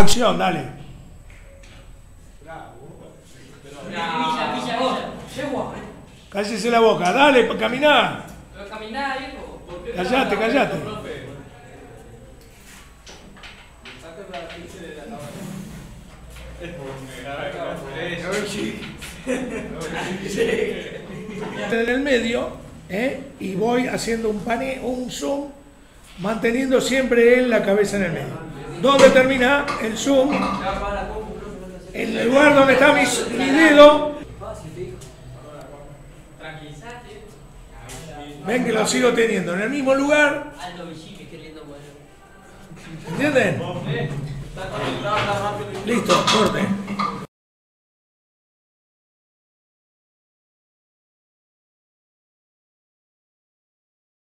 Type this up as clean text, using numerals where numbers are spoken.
Acción, dale. Cállese la boca, dale, caminá. Pero caminá, hijo. Callate, callate. En el medio, y voy haciendo un zoom, manteniendo siempre la cabeza en el medio. ¿Dónde termina el zoom? En el lugar donde está mi dedo. Ven que lo sigo teniendo en el mismo lugar. ¿Entienden? Listo, corte.